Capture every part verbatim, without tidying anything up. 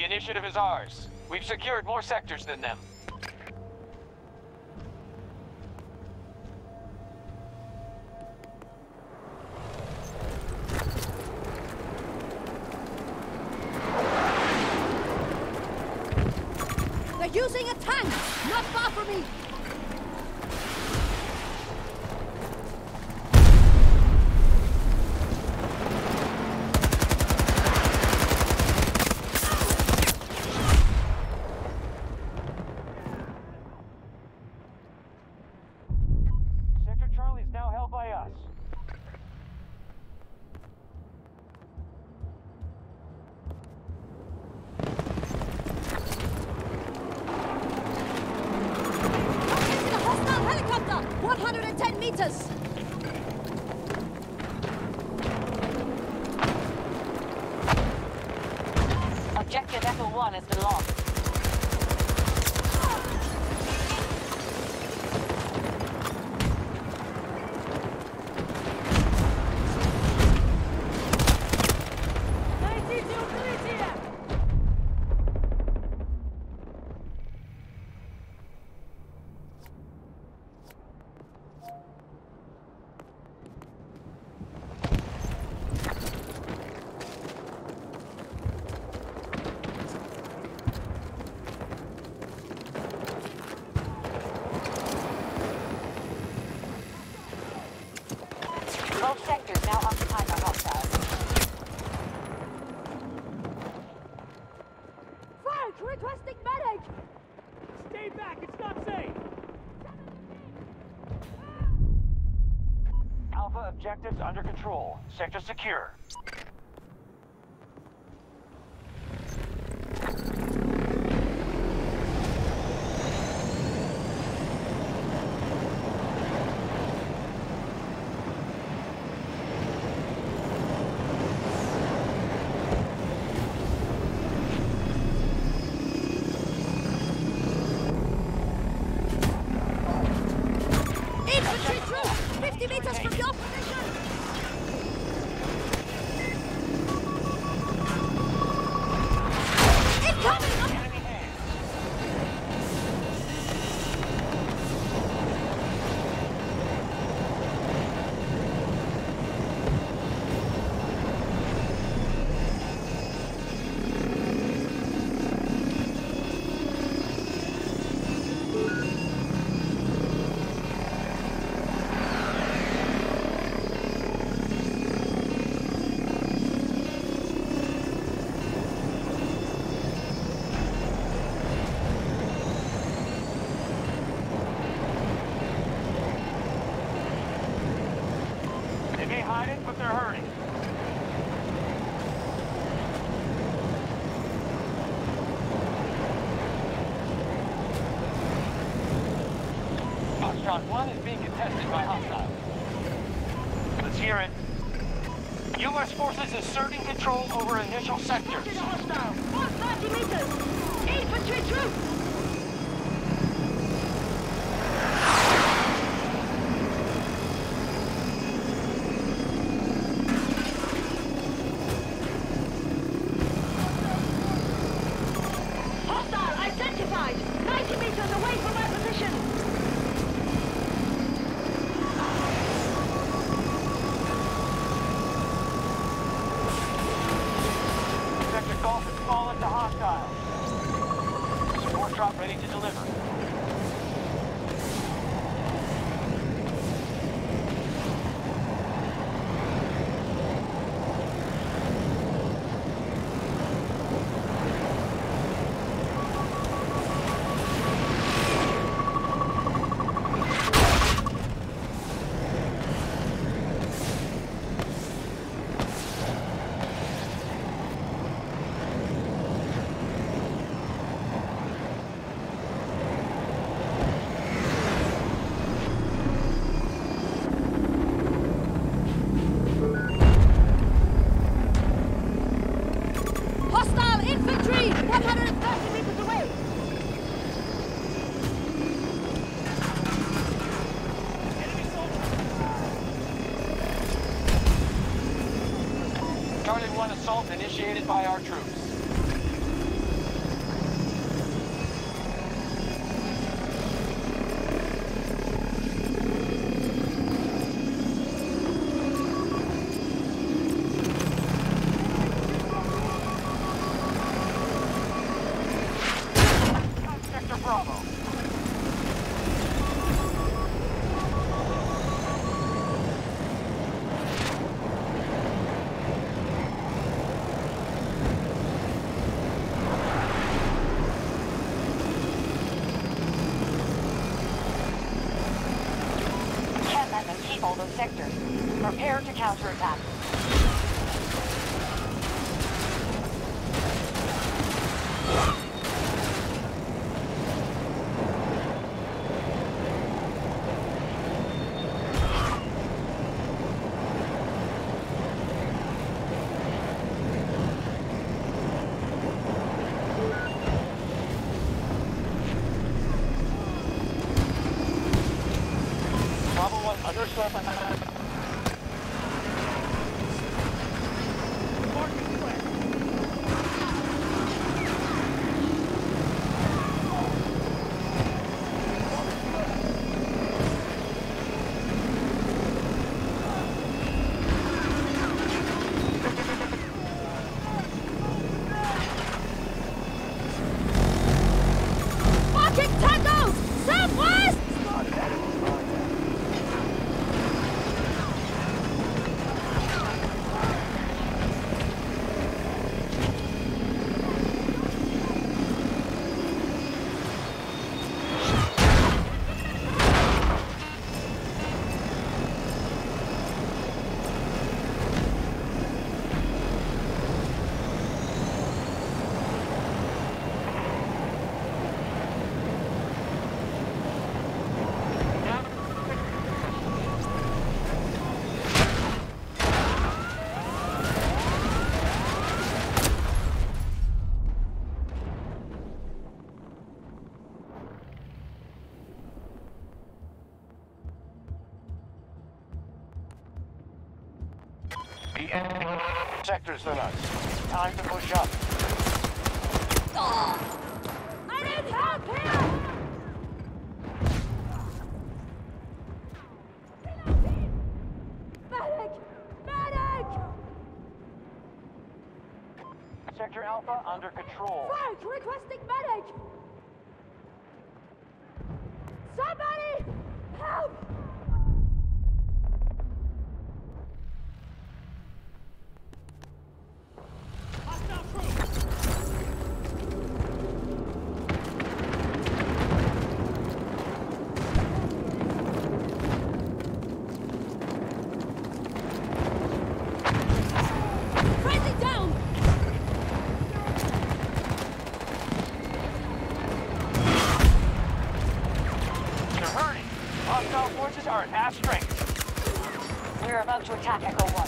The initiative is ours. We've secured more sectors than them. They're using a tank! Not far from me! Sector Charlie is now held by us. one hundred ten meters! Objective Echo one has been lost. Both sectors now occupied by hostiles. Frank, requesting medic! Stay back, it's not safe! Alpha objectives under control. Sector secure. Infantry troops! fifty meters from your position! Incoming! Enemy hands. They may hide it, but they're hurting. Foxtrot one is being contested by hostiles. Let's hear it. U S forces asserting control over initial sectors. Hostile! ninety meters! Infantry troops! Hostile identified! ninety meters away from our position! Sector Golf has fallen to hostiles. Support drop ready to deliver. Hostile infantry! one hundred thirty meters away! Charlie one assault initiated by our troops. control those sectors. Prepare to counterattack. Bravo one, understood. Marking flag. Marking tangos! Southwest! The enemy sectors than us. Time to push up. I need help here! Medic! Medic! Sector Alpha under control. Frank, requesting medic! Somebody! Help! Hostile troops. Friendly down! They're hurting. Hostile forces are at half strength. We're about to attack Echo one.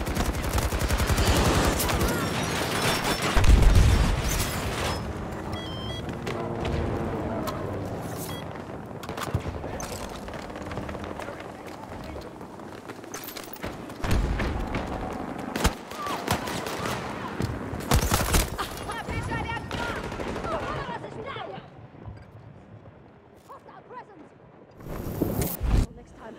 Hostile presence! Until next time.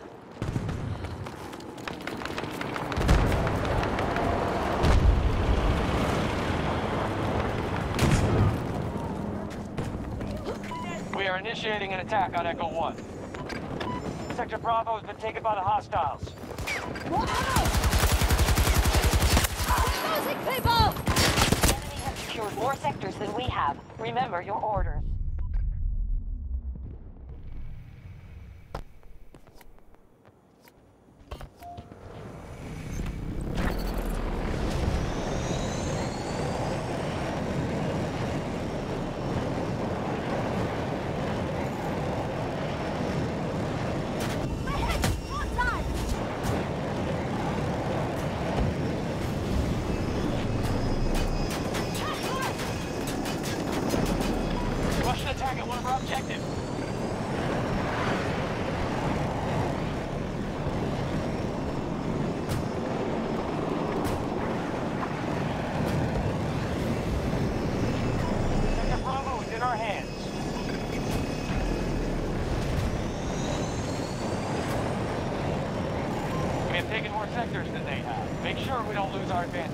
We are initiating an attack on Echo one. Sector Bravo has been taken by the hostiles. Losing people! The enemy has secured more sectors than we have. Remember your orders. My head! One side! Russian attack at one of our objectives. Sector Bravo is in our hands. We have taken more sectors than they have. Make sure we don't lose our advantage.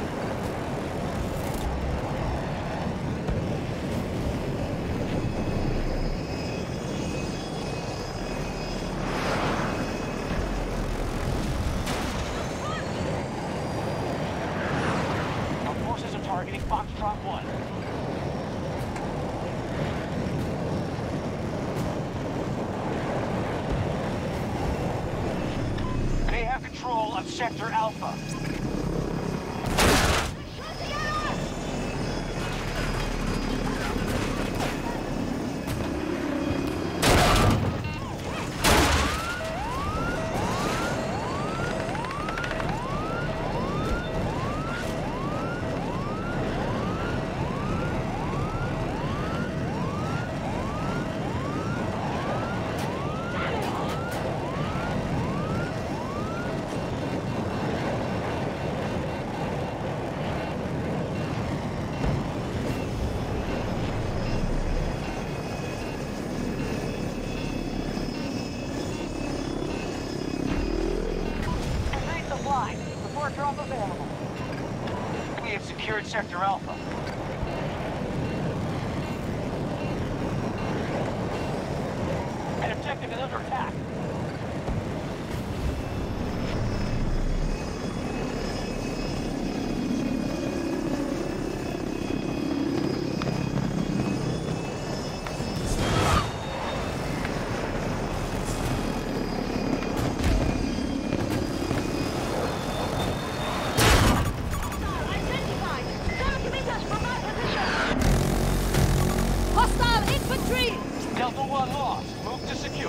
Our forces are targeting Foxtrot one. Sector Alpha. Drop available. We have secured Sector Alpha. An objective is under attack. Delta one lost. Move to secure.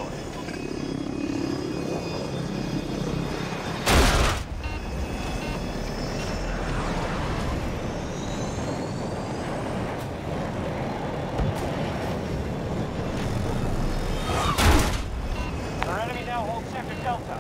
Our enemy now holds Sector Delta.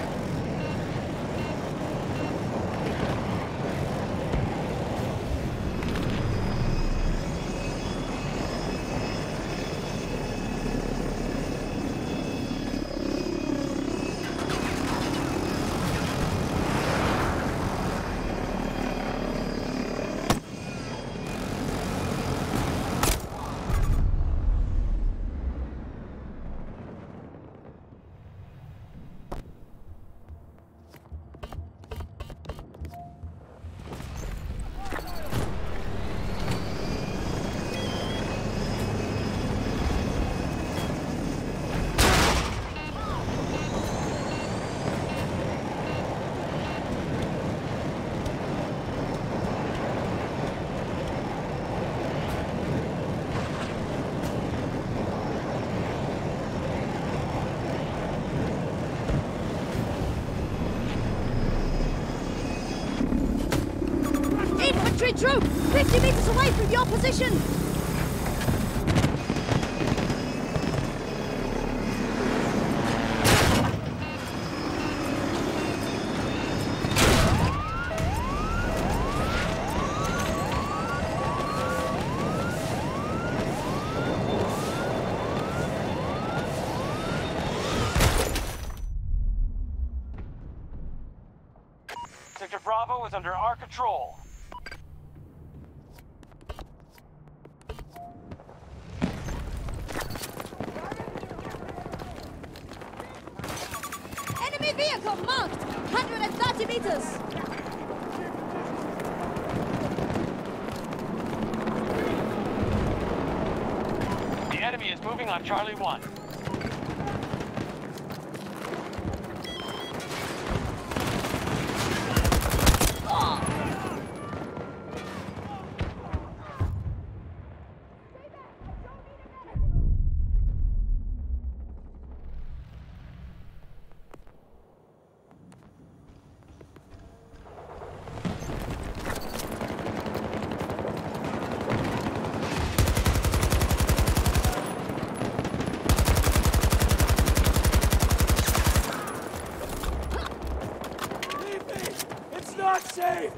Infantry troop! fifty meters away from your position! Sector Bravo is under our control. Enemy vehicle marked! one hundred thirty meters! The enemy is moving on Charlie one. Not safe!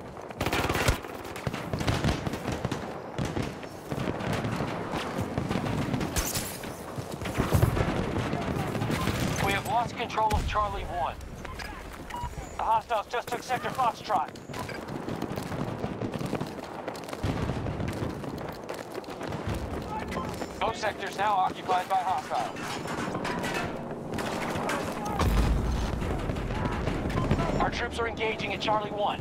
We have lost control of Charlie one. The hostiles just took Sector Foxtrot. Both sectors now occupied by hostiles. Our troops are engaging at Charlie one.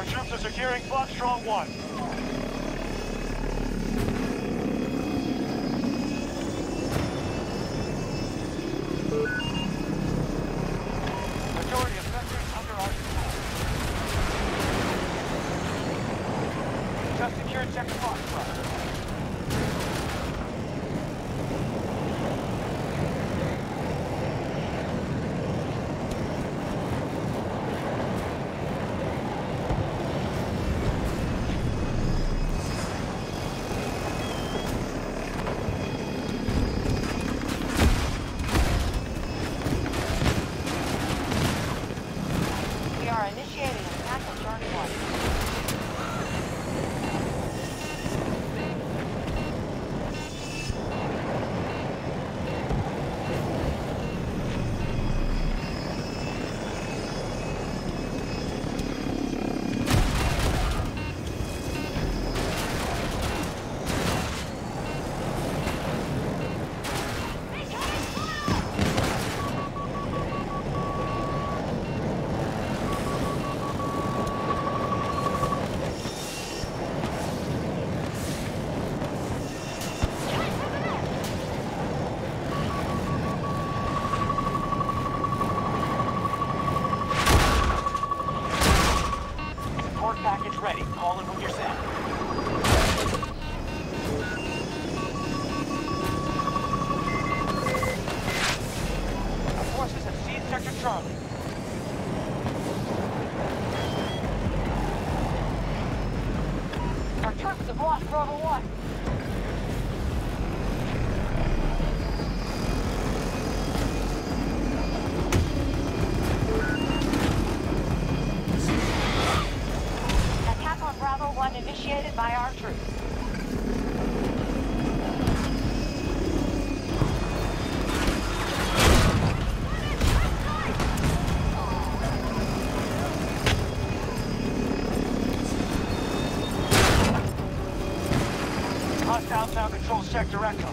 Our troops are securing Foxtrot one. Majority of sectors under our control. Just secured sector Foxtrot. Initiating an attack on Charlie one. Package ready. Call in when you're set. Our forces have seized Sector Charlie. Our troops have lost Bravo one. Bravo one initiated by our troops. Hostiles now control Sector Echo.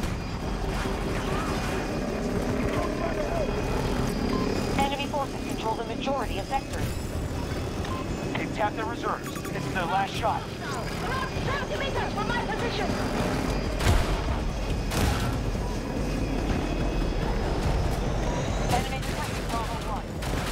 Enemy forces control the majority of sectors. They've tapped their reserves. This is their last shot. Around seventy meters from my position. Enemy detected Bravo one.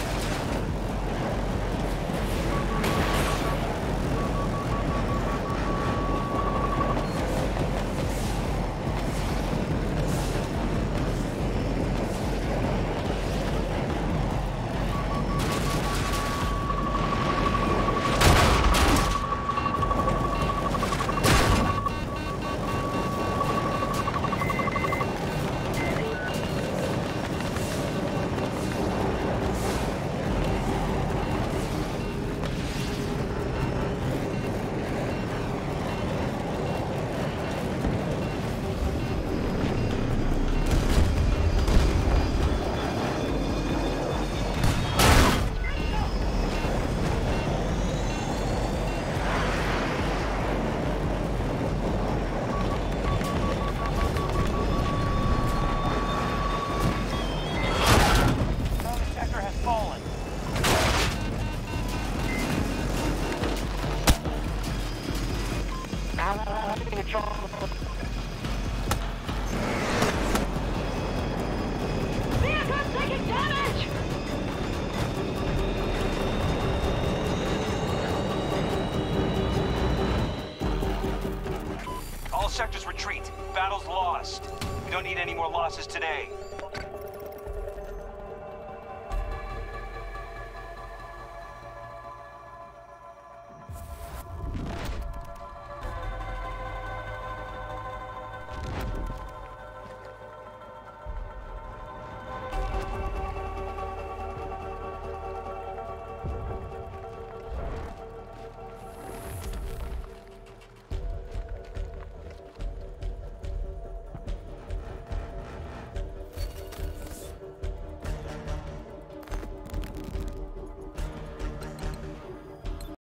Vehicles taking damage! All sectors retreat. Battle's lost. We don't need any more losses today.